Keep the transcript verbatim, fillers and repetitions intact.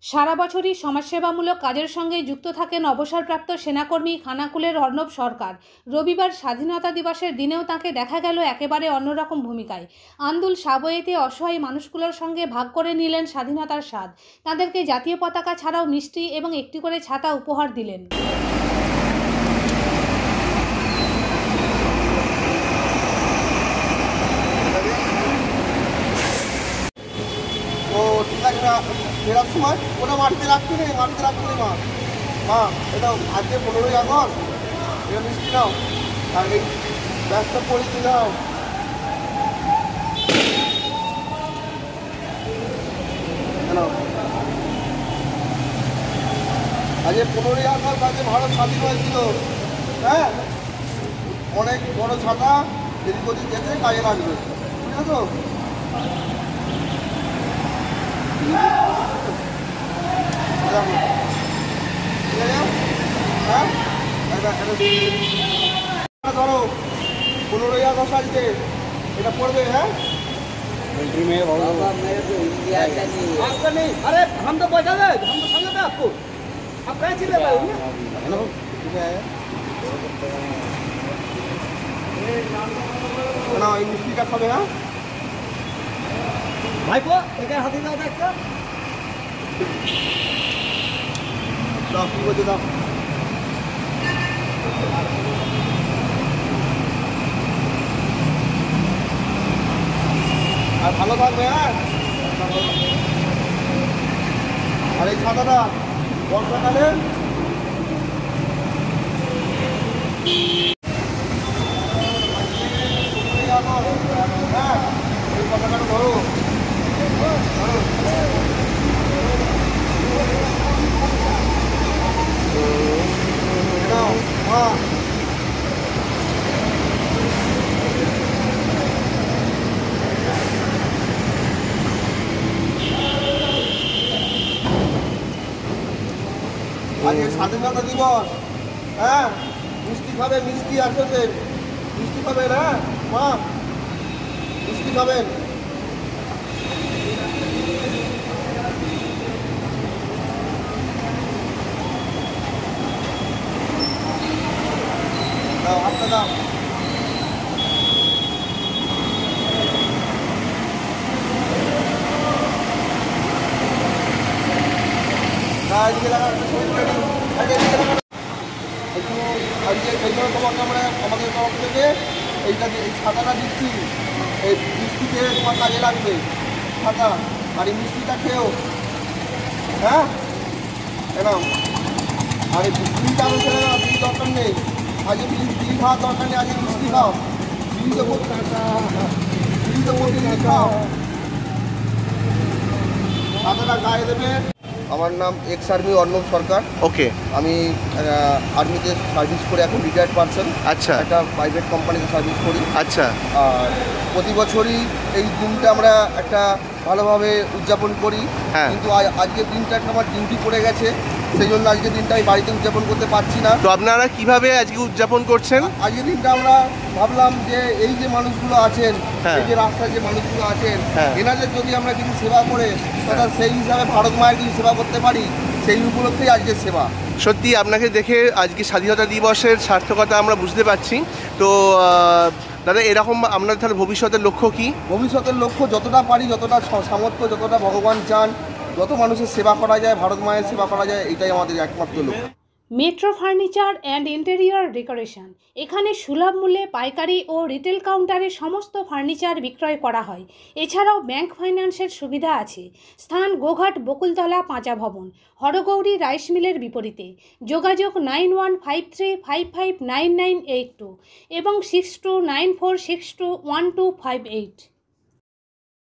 সারা বছরই সমাজসেবামূলক কাজের সঙ্গে যুক্ত থাকেন অবসরপ্রাপ্ত সেনাকর্মী খানাকুলের অর্ণব সরকার। রবিবার স্বাধীনতা দিবসের দিনেও তাকে দেখা গেল একেবারে অন্যরকম ভূমিকায়। আন্দুল সাবওয়েতে অসহায় মানুষগুলোর সঙ্গে ভাগ করে নিলেন স্বাধীনতার স্বাদ। তাদেরকে জাতীয় পতাকা ছাড়াও মিষ্টি এবং একটি করে ছাতা উপহার দিলেন। ফেরার সময় ওটা মাটিতে রাখতে নেই, মাটিতে রাখতে নেই মা মা এটা আজকে পনেরোই আগস্ট, এটা মিষ্টি নাও আর এই ব্যাগটা পরিয়ে নাও। আজকে পনেরোই আগস্ট, আজকে ভারত স্বাধীন হয়েছিল। হ্যাঁ, অনেক বড় ছাতা এদিক ওদিক যেতে কাজে লাগবে, ঠিক আছে তো? ধরো পনেরোই আগস্ট আজকে এটা पड़বে। হ্যাঁ, कंट्री में अरे हम तो बैठा है, हम तो संग थे आपको, आप कहाँ चले गए? हेलो, ठीक है ना, ये मिष्टी का खावे। हाँ भाई को एक हाथी दाओ देखता दाओ की को दाओ। আর ভালো থাকবে। হ্যাঁ, আর এই ছাতাটা বর্ষাকালে হ্যাঁ এই কথাটা ধরো হ্যাঁ। আজকে স্বাধীনতা দিবস। হ্যাঁ, মিষ্টি খাবে, মিষ্টি আসবে, মিষ্টি খাবেন। হ্যাঁ মা, মিষ্টি খাবেন। দাও হাতটা দাও। আজকে তোমাকে আমরা আমাদের তরফ থেকে এইটা এই ছাতাটা দিচ্ছি, এই মিষ্টিতে তোমার কাজে লাগবে ছাতা। আর এই মিষ্টিটা খেয়েও। হ্যাঁ এনাও। আর এই বিড়িটা আমি ছেড়ে দাও, বিড়ি দরকার নেই। আজকে বিড়ি বিড়ি খাওয়ার দরকার নেই, আজকে মিষ্টি খাও। বিড়ি তো বিড়ি তো প্রতিদিন খাও। ছাতাটা গায়ে দেবে। আমার নাম ex army Arnab Sarkar. Okay, আমি আর্মিতে সার্ভিস করে এখন রিটায়ার্ড পারসন। আচ্ছা, একটা প্রাইভেট কোম্পানিতে সার্ভিস করি। আচ্ছা। আর প্রতি বছরই এই দিনটা আমরা একটা ভালোভাবে উদযাপন করি। হ্যাঁ, কিন্তু আজকের দিনটা একটা আমার ডিউটি পড়ে গেছে, সেই জন্য আজকের দিনটা আমি বাড়িতে উদযাপন করতে পারছি না। তো আপনারা কিভাবে আজকে উদযাপন করছেন? আজকের দিনটা আমরা ভাবলাম যে এই যে মানুষগুলো আছেন, এই যে রাস্তায় যে মানুষগুলো আছেন, এনাদের যদি আমরা কিছু সেবা করে তারা সেই হিসাবে ভারত মায়ের কিছু সেবা করতে পারি, সেই উপলক্ষেই আজকের সেবা। সত্যি আপনাকে দেখে আজকে স্বাধীনতা দিবসের সার্থকতা আমরা বুঝতে পারছি। তো দাদা, এরকম আপনার তাহলে ভবিষ্যতের লক্ষ্য কি? ভবিষ্যতের লক্ষ্য যতটা পারি, যতটা সামর্থ্য, যতটা ভগবান চান, যত মানুষের সেবা করা যায়, ভারত মায়ের সেবা করা যায়, এটাই আমাদের একমাত্র লক্ষ্য। Metro furniture and interior decoration. এখানে সুলভ মূল্যে পাইকারি ও রিটেল কাউন্টারে সমস্ত ফার্নিচার বিক্রয় করা হয়। এছাড়াও ব্যাংক ফাইন্যান্সের সুবিধা আছে। স্থান গোঘাট বকুলতলা পাঁচা ভবন, হরগৌরী রাইস মিলের বিপরীতে। যোগাযোগ nine one five three five five nine nine eight two এবং six two nine four six two one two five eight.